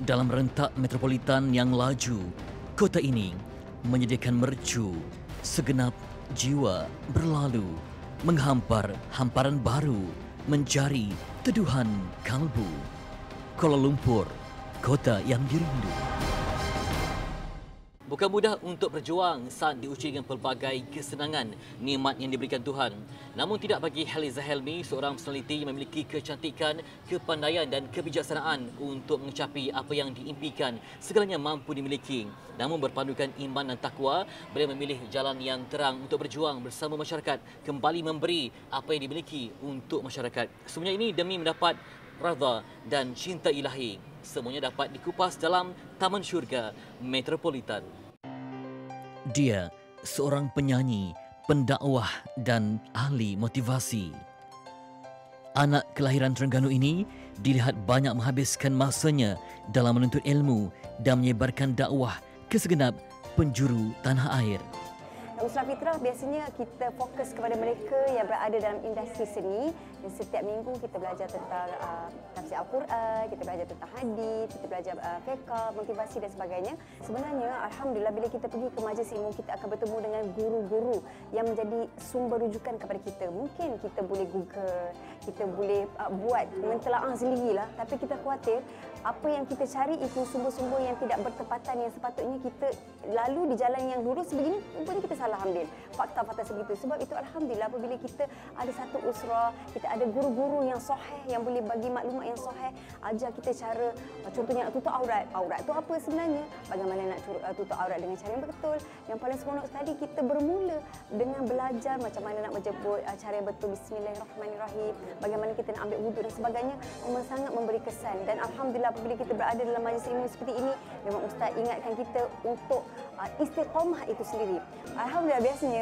Dalam rentak metropolitan yang laju, kota ini menyediakan mercu segenap jiwa berlalu, menghampar hamparan baru, mencari teduhan kalbu. Kuala Lumpur, kota yang dirindu. Bukan mudah untuk berjuang saat diuji dengan pelbagai kesenangan, nikmat yang diberikan Tuhan. Namun tidak bagi Heliza Helmi, seorang personaliti yang memiliki kecantikan, kepandaian dan kebijaksanaan untuk mencapai apa yang diimpikan, segalanya mampu dimiliki. Namun berpandukan iman dan takwa, beliau memilih jalan yang terang untuk berjuang bersama masyarakat, kembali memberi apa yang dimiliki untuk masyarakat. Semuanya ini demi mendapat redha dan cinta ilahi. Semuanya dapat dikupas dalam Taman Syurga Metropolitan. Dia seorang penyanyi, pendakwah dan ahli motivasi. Anak kelahiran Terengganu ini dilihat banyak menghabiskan masanya dalam menuntut ilmu dan menyebarkan dakwah ke segenap penjuru tanah air. Usrah Fitrah biasanya kita fokus kepada mereka yang berada dalam industri seni, dan setiap minggu kita belajar tentang tafsir Al-Quran, kita belajar tentang hadis, kita belajar fiqh, motivasi dan sebagainya. Sebenarnya Alhamdulillah bila kita pergi ke majlis ilmu, kita akan bertemu dengan guru-guru yang menjadi sumber rujukan kepada kita. Mungkin kita boleh Google, kita boleh buat mentelaah sendirilah, tapi kita khawatir apa yang kita cari itu sumber-sumber yang tidak bertepatan, yang sepatutnya kita lalu di jalan yang lurus begini, rupanya kita salah ambil fakta-fakta sebegitu. Sebab itu Alhamdulillah apabila kita ada satu usrah, kita ada guru-guru yang sahih yang boleh bagi maklumat yang sahih, ajar kita cara, contohnya nak tutup aurat. Aurat tu apa sebenarnya? Bagaimana nak tutup aurat dengan cara yang betul? Yang paling seronok sekali kita bermula dengan belajar macam mana nak menjemput cara yang betul, bismillahirrahmanirrahim, bagaimana kita nak ambil wuduk dan sebagainya. Memang sangat memberi kesan, dan Alhamdulillah apabila kita berada dalam majlis ilmu seperti ini, memang Ustaz ingatkan kita untuk istiqamah itu sendiri. Alhamdulillah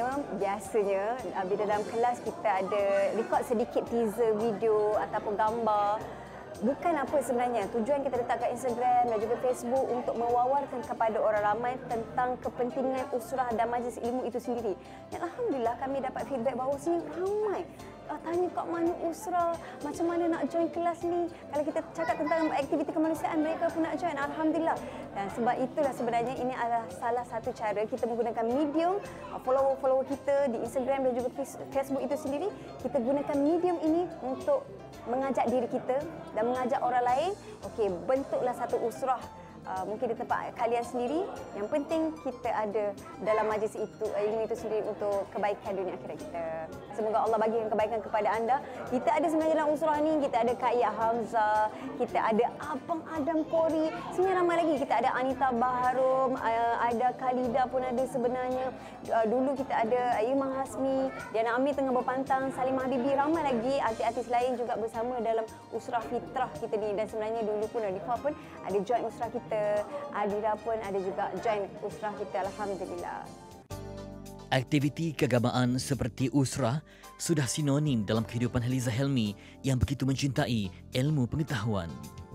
biasanya bila dalam kelas kita ada rekod sedikit teaser video ataupun gambar. Bukan apa sebenarnya, tujuan kita letak kat Instagram dan juga Facebook untuk mewawarkan kepada orang ramai tentang kepentingan usrah dan majlis ilmu itu sendiri. Dan Alhamdulillah kami dapat feedback bahawa sini ramai tanya kat mana usrah, macam mana nak join kelas ni. Kalau kita cakap tentang aktiviti kemanusiaan, mereka pun nak join. Alhamdulillah. Dan sebab itulah sebenarnya ini adalah salah satu cara kita menggunakan medium follower-follower kita di Instagram dan juga Facebook itu sendiri. Kita gunakan medium ini untuk mengajak diri kita dan mengajak orang lain. Okey, bentuklah satu usrah. Mungkin di tempat kalian sendiri. Yang penting kita ada dalam majlis itu, ilmu itu sendiri untuk kebaikan dunia akhirat kita. Semoga Allah bagikan kebaikan kepada anda. Kita ada sebenarnya dalam usrah ni, kita ada Kak Ia Hamzah, kita ada Abang Adam Kori, sebenarnya ramai lagi. Kita ada Anita Baharum, ada Khalida pun ada sebenarnya. Dulu kita ada Imam Hasmi, Diana Amir tengah berpantang, Salimah Habibi, ramai lagi artis-artis lain juga bersama dalam usrah fitrah kita ni. Dan sebenarnya dulu pun Nadifa pun ada join usrah kita, Adira pun ada juga join usrah kita. Alhamdulillah. Aktiviti keagamaan seperti usrah sudah sinonim dalam kehidupan Heliza Helmi yang begitu mencintai ilmu pengetahuan.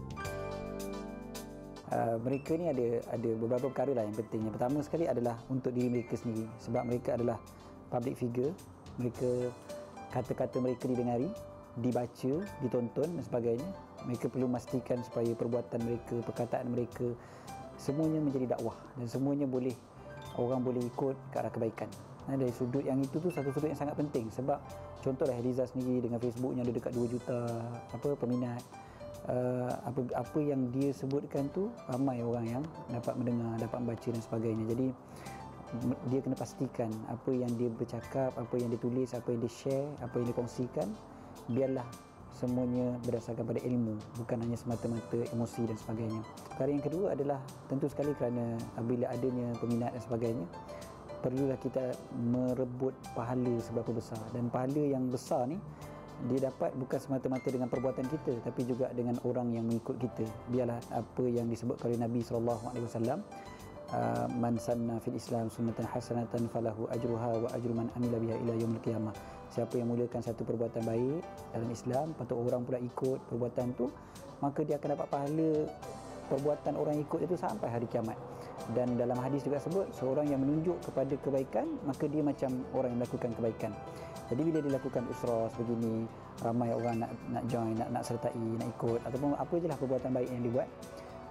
Mereka ni ada beberapa perkara lah yang penting. Yang pertama sekali adalah untuk diri mereka sendiri, sebab mereka adalah public figure. Mereka, kata-kata mereka didengari, dibaca, ditonton dan sebagainya. Mereka perlu memastikan supaya perbuatan mereka, perkataan mereka semuanya menjadi dakwah dan semuanya orang boleh ikut ke arah kebaikan. Dari sudut yang itu tu satu sudut yang sangat penting, sebab contohlah Heliza sendiri dengan Facebooknya ada dekat 2 juta peminat. Apa yang dia sebutkan tu ramai orang yang dapat mendengar, dapat membaca dan sebagainya. Jadi dia kena pastikan apa yang dia bercakap, apa yang dia tulis, apa yang dia share, apa yang dia kongsikan, biarlah semuanya berdasarkan pada ilmu, bukan hanya semata-mata emosi dan sebagainya. Perkara yang kedua adalah tentu sekali kerana bila adanya peminat dan sebagainya, perlulah kita merebut pahala seberapa besar. Dan pahala yang besar ni dia dapat bukan semata-mata dengan perbuatan kita, tapi juga dengan orang yang mengikut kita. Biarlah apa yang disebut oleh Nabi SAW, man sanna fil Islam sunnatan hasanatan falahu ajruha wa ajru man amila biha ila yaumil qiyamah. Siapa yang mulakan satu perbuatan baik dalam Islam, patut orang pula ikut perbuatan tu, maka dia akan dapat pahala perbuatan orang ikut itu sampai hari kiamat. Dan dalam hadis juga sebut, seorang yang menunjuk kepada kebaikan, maka dia macam orang yang melakukan kebaikan. Jadi bila dilakukan usrah sebegini, ramai orang nak join, nak sertai, nak ikut, ataupun apa je lah perbuatan baik yang dibuat,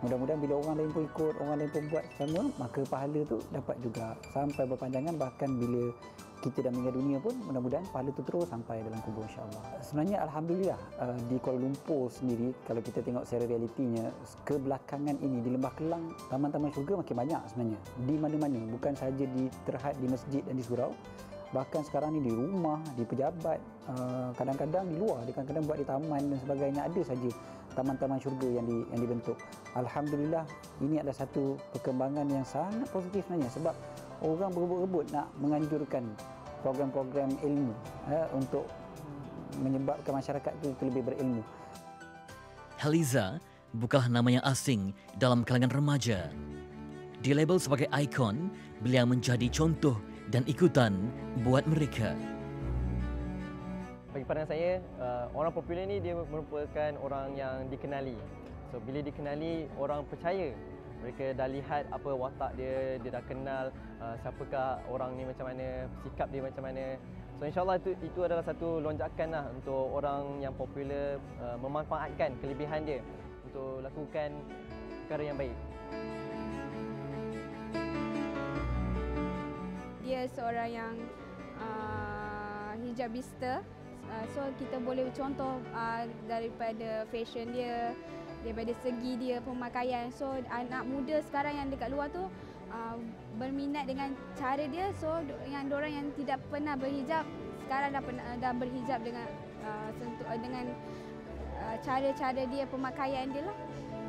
Mudah-mudahan bila orang lain pun ikut, orang lain pun buat sama, maka pahala tu dapat juga sampai berpanjangan. Bahkan bila kita dah meninggal dunia pun mudah-mudahan pahala tu terus sampai dalam kubur, insya-Allah. Sebenarnya alhamdulillah di Kuala Lumpur sendiri, kalau kita tengok secara realitinya, kebelakangan ini di Lembah Kelang taman-taman syurga makin banyak sebenarnya. Di mana-mana, bukan sahaja di Terhad, di masjid dan di surau. Bahkan sekarang ni di rumah, di pejabat, kadang-kadang di luar, kadang-kadang buat di taman dan sebagainya, ada saja taman-taman syurga yang dibentuk. Alhamdulillah, ini adalah satu perkembangan yang sangat positif sebenarnya, sebab orang berebut-rebut nak menganjurkan program-program ilmu untuk menyebabkan masyarakat itu lebih berilmu. Haliza bukanlah nama yang asing dalam kalangan remaja. Dilabel sebagai ikon, beliau menjadi contoh dan ikutan buat mereka. Bagi pandangan saya, orang popular ni dia merupakan orang yang dikenali. So bila dikenali, orang percaya. Mereka dah lihat apa watak dia, dia dah kenal siapakah orang ni macam mana, sikap dia macam mana. So insyaAllah itu adalah satu lonjakan lah untuk orang yang popular memanfaatkan kelebihan dia untuk lakukan perkara yang baik. Dia seorang yang hijabista, so kita boleh contoh daripada fashion dia, daripada segi dia pemakaian. So anak muda sekarang yang dekat luar tu berminat dengan cara dia. So yang diorang yang tidak pernah berhijab sekarang dah berhijab dengan dengan cara-cara dia, pemakaian dia lah.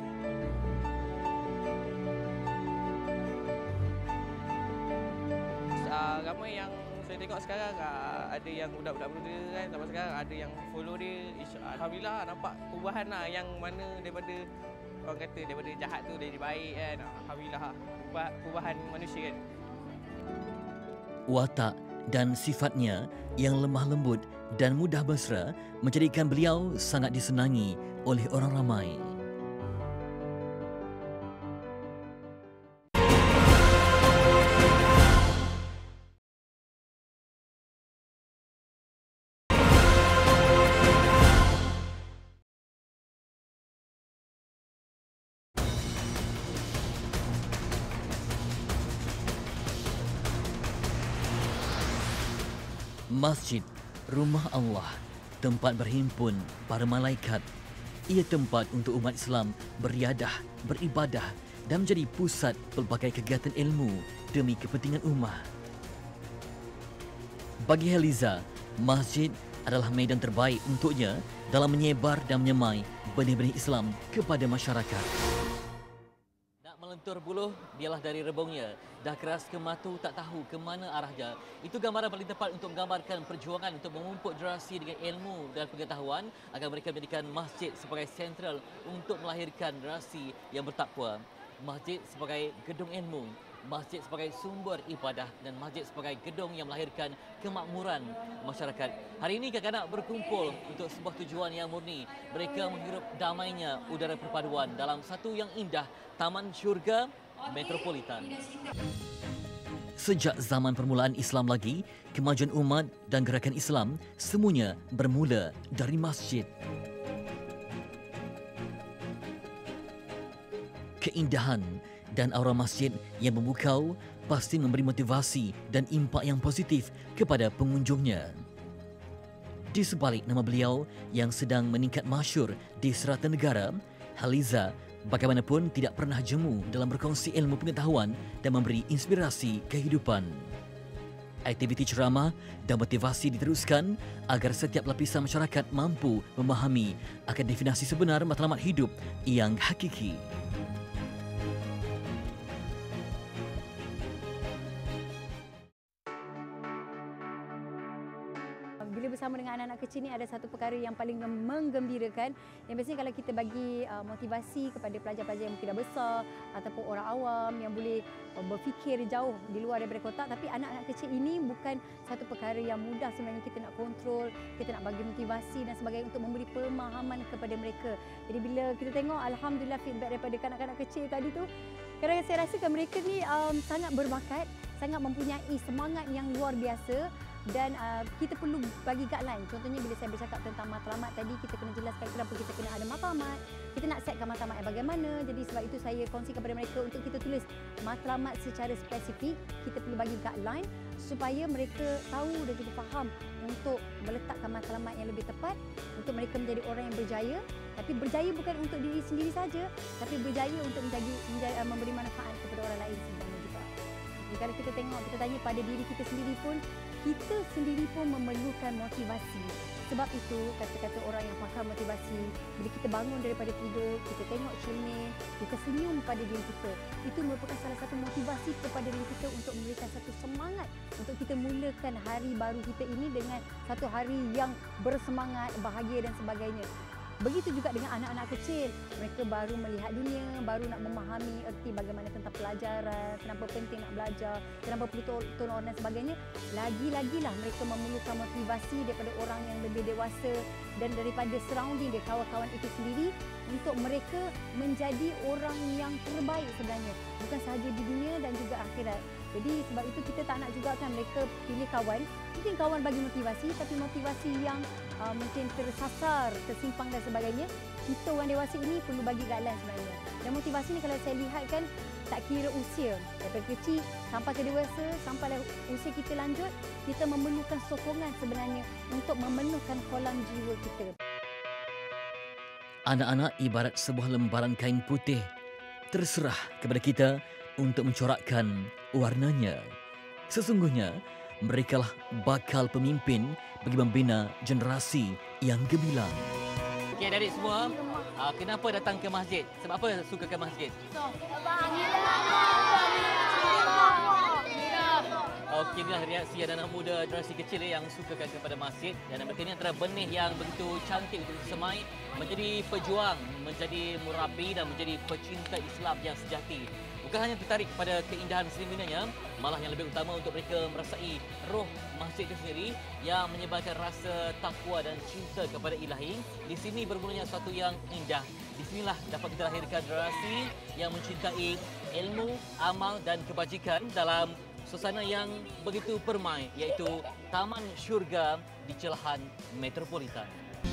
Ramai yang saya tengok sekarang, ada yang budak-budak muda kan, sampai sekarang ada yang follow dia. Alhamdulillah nampak perubahan lah, yang mana daripada orang kata daripada jahat tu jadi baik kan. Alhamdulillah perubahan manusia kan. Watak dan sifatnya yang lemah lembut dan mudah mesra menjadikan beliau sangat disenangi oleh orang ramai. Masjid, rumah Allah, tempat berhimpun para malaikat. Ia tempat untuk umat Islam beriadah, beribadah dan menjadi pusat pelbagai kegiatan ilmu demi kepentingan ummah. Bagi Haliza, masjid adalah medan terbaik untuknya dalam menyebar dan menyemai benih-benih Islam kepada masyarakat. Nak melentur buluh, dialah dari rebungnya. Dah keras ke matu, tak tahu ke mana arahnya. Itu gambaran paling tepat untuk menggambarkan perjuangan untuk mengumpul generasi dengan ilmu dan pengetahuan agar mereka menjadikan masjid sebagai sentral untuk melahirkan generasi yang bertakwa. Masjid sebagai gedung ilmu, masjid sebagai sumber ibadah dan masjid sebagai gedung yang melahirkan kemakmuran masyarakat. Hari ini kanak-kanak berkumpul untuk sebuah tujuan yang murni. Mereka menghirup damainya udara perpaduan dalam satu yang indah, Taman Syurga Metropolitan. Sejak zaman permulaan Islam lagi, kemajuan umat dan gerakan Islam semuanya bermula dari masjid. Keindahan dan aura masjid yang memukau pasti memberi motivasi dan impak yang positif kepada pengunjungnya. Di sebalik nama beliau yang sedang meningkat masyhur di serata negara, Haliza bagaimanapun tidak pernah jemu dalam berkongsi ilmu pengetahuan dan memberi inspirasi kehidupan. Aktiviti ceramah dan motivasi diteruskan agar setiap lapisan masyarakat mampu memahami akan definisi sebenar matlamat hidup yang hakiki. Bila bersama dengan anak-anak kecil ni ada satu perkara yang paling menggembirakan, yang biasanya kalau kita bagi motivasi kepada pelajar-pelajar yang mungkin dah besar ataupun orang awam yang boleh berfikir jauh di luar daripada kotak, tapi anak-anak kecil ini bukan satu perkara yang mudah sebenarnya kita nak kontrol, kita nak bagi motivasi dan sebagainya untuk memberi pemahaman kepada mereka. Jadi bila kita tengok alhamdulillah feedback daripada kanak-kanak kecil tadi tu, kadang-kadang saya rasakan mereka ni sangat berbakat, sangat mempunyai semangat yang luar biasa. Dan kita perlu bagi guideline. Contohnya bila saya bercakap tentang matlamat tadi, kita kena jelaskan kenapa kita kena ada matlamat. Kita nak setkan matlamat yang bagaimana. Jadi sebab itu saya kongsi kepada mereka untuk kita tulis matlamat secara spesifik. Kita perlu bagi guideline supaya mereka tahu dan juga faham untuk meletakkan matlamat yang lebih tepat untuk mereka menjadi orang yang berjaya. Tapi berjaya bukan untuk diri sendiri saja, tapi berjaya untuk memberi manfaat kepada orang lain sebenarnya juga. Jadi kalau kita tengok, kita tanya pada diri kita sendiri pun memerlukan motivasi. Sebab itu, kata-kata orang yang pakar motivasi, bila kita bangun daripada tidur, kita tengok cermin, kita senyum pada diri kita, itu merupakan salah satu motivasi kepada diri kita untuk memberikan satu semangat untuk kita mulakan hari baru kita ini dengan satu hari yang bersemangat, bahagia dan sebagainya. Begitu juga dengan anak-anak kecil. Mereka baru melihat dunia, baru nak memahami erti bagaimana tentang pelajaran, kenapa penting nak belajar, kenapa perlu tolong dan sebagainya. Lagi-lagilah mereka memerlukan motivasi daripada orang yang lebih dewasa dan daripada surrounding dia, kawan-kawan itu sendiri, untuk mereka menjadi orang yang terbaik sebenarnya. Bukan sahaja di dunia dan juga akhirat. Jadi sebab itu kita tak nak juga kan mereka pilih kawan. Mungkin kawan bagi motivasi, tapi motivasi yang mungkin tersasar, tersimpang dan sebagainya. Kita orang dewasa ini perlu bagi guideline sebenarnya. Dan motivasi ni kalau saya lihat kan tak kira usia. Daripada kecil sampai ke dewasa, sampai usia kita lanjut, kita memerlukan sokongan sebenarnya untuk memenuhkan kolam jiwa kita. Anak-anak ibarat sebuah lembaran kain putih. Terserah kepada kita untuk mencorakkan warnanya. Sesungguhnya, merekalah bakal pemimpin bagi membina generasi yang gemilang. Okey, adik-adik semua, kenapa datang ke masjid? Sebab apa suka ke masjid? Okey, inilah reaksi anak muda generasi kecil yang sukakan kepada masjid, dan mereka ini antara benih yang begitu cantik untuk disemai menjadi pejuang, menjadi murabi dan menjadi pecinta Islam yang sejati. Bukan hanya tertarik kepada keindahan seliminanya, malah yang lebih utama untuk mereka merasai roh masjid itu sendiri yang menyebarkan rasa takwa dan cinta kepada Ilahi. Di sini bermulanya sesuatu yang indah. Di sinilah dapat kita lahirkan generasi yang mencintai ilmu, amal dan kebajikan dalam suasana yang begitu permai, iaitu Taman Syurga di Celahan Metropolitan.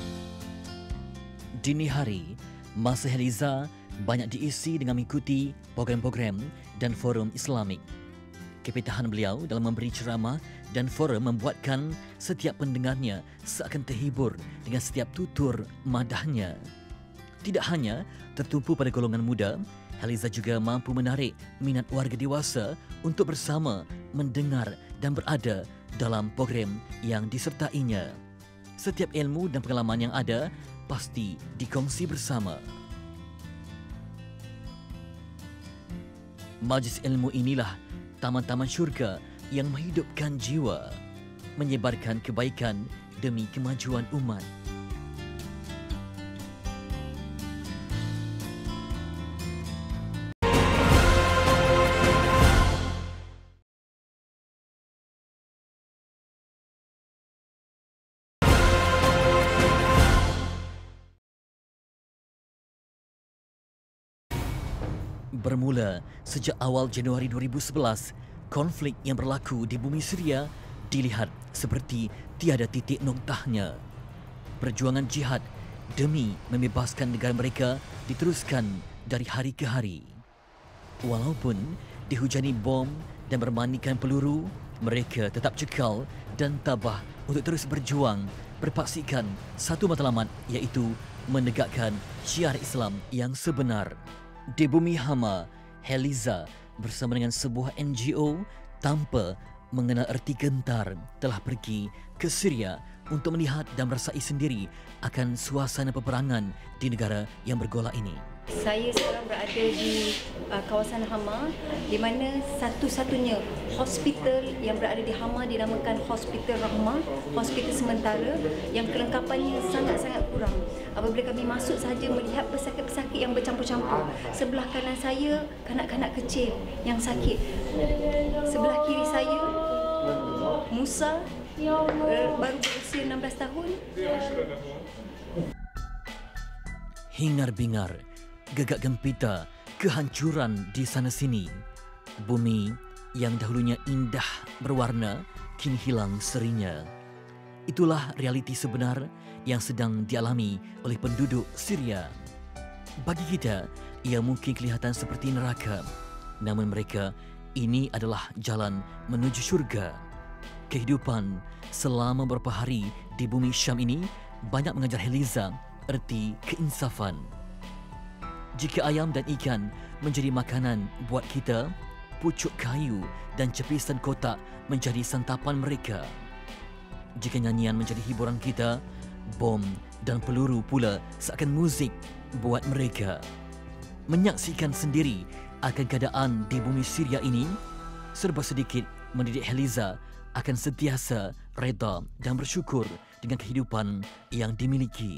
Dini hari, masa Heliza banyak diisi dengan mengikuti program-program dan forum Islamik. Kepitahan beliau dalam memberi ceramah dan forum membuatkan setiap pendengarnya seakan terhibur dengan setiap tutur madahnya. Tidak hanya tertumpu pada golongan muda, Heliza juga mampu menarik minat warga dewasa untuk bersama mendengar dan berada dalam program yang disertainya. Setiap ilmu dan pengalaman yang ada pasti dikongsi bersama. Majlis ilmu inilah taman-taman syurga yang menghidupkan jiwa, menyebarkan kebaikan demi kemajuan umat. Bermula sejak awal Januari 2011, konflik yang berlaku di bumi Syria dilihat seperti tiada titik noktahnya. Perjuangan jihad demi membebaskan negara mereka diteruskan dari hari ke hari. Walaupun dihujani bom dan bermandikan peluru, mereka tetap cekal dan tabah untuk terus berjuang, berpaksikan satu matlamat, iaitu menegakkan syiar Islam yang sebenar. Di bumi Hama, Heliza bersama dengan sebuah NGO tanpa mengenal erti gentar telah pergi ke Syria untuk melihat dan merasai sendiri akan suasana peperangan di negara yang bergolak ini. Saya sekarang berada di kawasan Hama, di mana satu-satunya hospital yang berada di Hama dinamakan Hospital Rahmah, hospital sementara yang kelengkapannya sangat-sangat kurang. Apabila kami masuk sahaja melihat pesakit-pesakit yang bercampur-campur. Sebelah kanan saya, kanak-kanak kecil yang sakit. Sebelah kiri saya, Musa, baru berusia 16 tahun. Hingar-bingar, gegak gempita, kehancuran di sana-sini. Bumi yang dahulunya indah berwarna kini hilang serinya. Itulah realiti sebenar yang sedang dialami oleh penduduk Syria. Bagi kita, ia mungkin kelihatan seperti neraka. Namun mereka, ini adalah jalan menuju syurga. Kehidupan selama beberapa hari di bumi Syam ini banyak mengajar Heliza erti keinsafan. Jika ayam dan ikan menjadi makanan buat kita, pucuk kayu dan cepisan kotak menjadi santapan mereka. Jika nyanyian menjadi hiburan kita, bom dan peluru pula seakan muzik buat mereka. Menyaksikan sendiri akan keadaan di bumi Syria ini, serba sedikit mendidik Heliza akan sentiasa reda dan bersyukur dengan kehidupan yang dimiliki.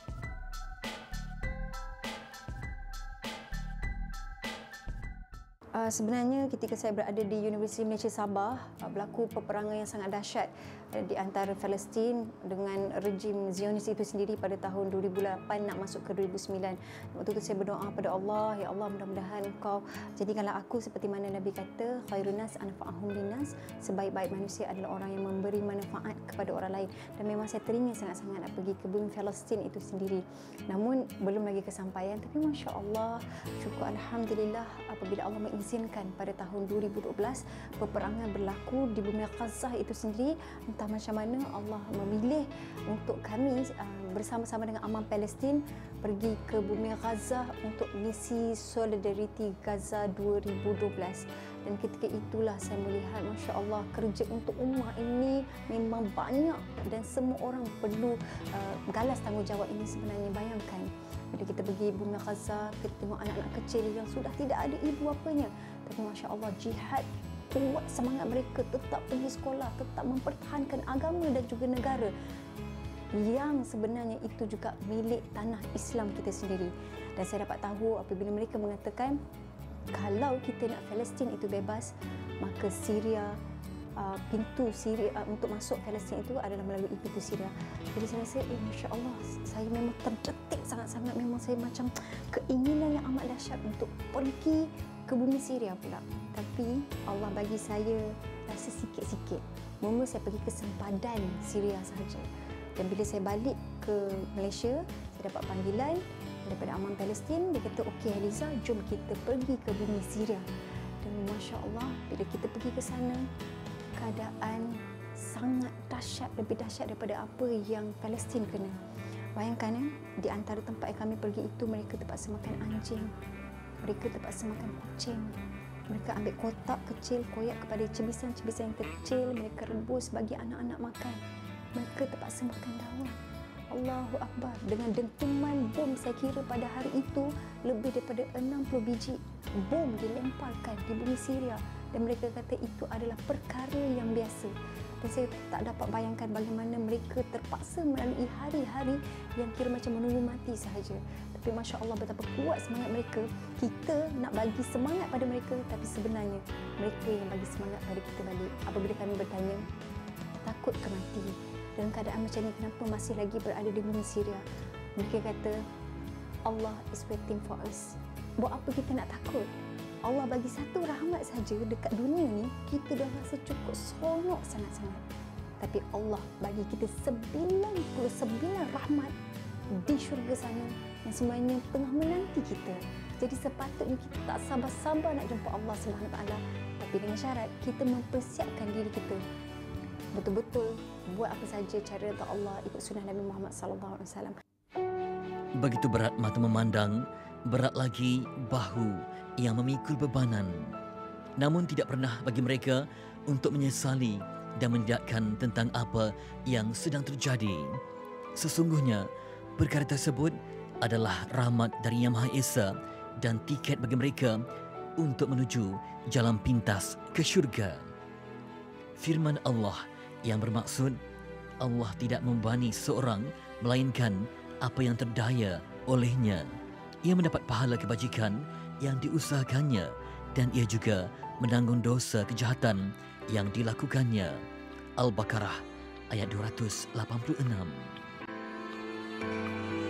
Sebenarnya ketika saya berada di Universiti Malaysia Sabah, berlaku peperangan yang sangat dahsyat di antara Palestin dengan rejim Zionis itu sendiri pada tahun 2008 nak masuk ke 2009. Waktu itu saya berdoa pada Allah, ya Allah, mudah-mudahan Engkau jadikanlah aku seperti mana Nabi kata, khairun nas anfa'uhum linnas, sebaik-baik manusia adalah orang yang memberi manfaat kepada orang lain. Dan memang saya teringin sangat-sangat nak pergi ke bumi Palestin itu sendiri. Namun belum lagi kesampaian, tapi masya-Allah, syukur alhamdulillah apabila Allah mengizinkan pada tahun 2012 peperangan berlaku di bumi Gaza itu sendiri. Entah macam mana Allah memilih untuk kami bersama-sama dengan Aman Palestin pergi ke bumi Gaza untuk misi Solidarity Gaza 2012. Dan ketika itulah saya melihat, Masya Allah, kerja untuk ummah ini memang banyak dan semua orang perlu galas tanggungjawab ini sebenarnya. Bayangkan, bila kita pergi bumi Gaza, kita tengok anak-anak kecil yang sudah tidak ada ibu apanya. Tapi Masya Allah, jihad kuat semangat mereka tetap pergi sekolah, tetap mempertahankan agama dan juga negara yang sebenarnya itu juga milik tanah Islam kita sendiri. Dan saya dapat tahu apabila mereka mengatakan kalau kita nak Palestin itu bebas, maka Syria, pintu Syria untuk masuk Palestin itu adalah melalui pintu Syria. Jadi saya rasa, Masya Allah, saya memang terdetik sangat-sangat. Memang saya macam keinginan yang amat dahsyat untuk pergi ke bumi Syria pula. Tapi Allah bagi saya rasa sikit-sikit. Mula saya pergi ke sempadan Syria sahaja. Dan bila saya balik ke Malaysia, saya dapat panggilan daripada Aman Palestin. Dia kata, okey Heliza, jom kita pergi ke bumi Syria. Dan Masya Allah, bila kita pergi ke sana, keadaan sangat dahsyat, lebih dahsyat daripada apa yang Palestin kena. Bayangkan, di antara tempat yang kami pergi itu, mereka terpaksa makan anjing, mereka terpaksa makan kucing, mereka ambil kotak kecil, koyak kepada cebisan-cebisan yang kecil, mereka rebus bagi anak-anak makan, mereka terpaksa makan daun. Allahu Akbar. Dengan dentuman bom, saya kira pada hari itu lebih daripada 60 biji bom dilemparkan di bumi Syria. Dan mereka kata itu adalah perkara yang biasa. Dan saya tak dapat bayangkan bagaimana mereka terpaksa melalui hari-hari yang kira macam menunggu mati sahaja. Tapi Masya Allah, betapa kuat semangat mereka. Kita nak bagi semangat pada mereka, tapi sebenarnya mereka yang bagi semangat pada kita balik. Apabila kami bertanya, takut ke mati? Dalam keadaan macam ni, kenapa masih lagi berada di bumi Syria? Mereka kata, Allah is waiting for us. Buat apa kita nak takut? Allah bagi satu rahmat saja dekat dunia ni, kita dah rasa cukup seronok sangat-sangat. Tapi Allah bagi kita 99 rahmat di syurga sana yang semuanya tengah menanti kita. Jadi sepatutnya kita tak sabar-sabar nak jumpa Allah SWT. Tapi dengan syarat kita mempersiapkan diri kita betul-betul buat apa saja cara untuk Allah, ikut sunnah Nabi Muhammad SAW. Begitu berat mata memandang, berat lagi bahu yang memikul bebanan. Namun tidak pernah bagi mereka untuk menyesali dan menidakkan tentang apa yang sedang terjadi. Sesungguhnya perkara tersebut adalah rahmat dari Yang Maha Esa dan tiket bagi mereka untuk menuju jalan pintas ke syurga. Firman Allah yang bermaksud Allah tidak membebani seorang melainkan apa yang terdaya olehnya. Ia mendapat pahala kebajikan yang diusahakannya dan ia juga menanggung dosa kejahatan yang dilakukannya. Al-Baqarah ayat 286.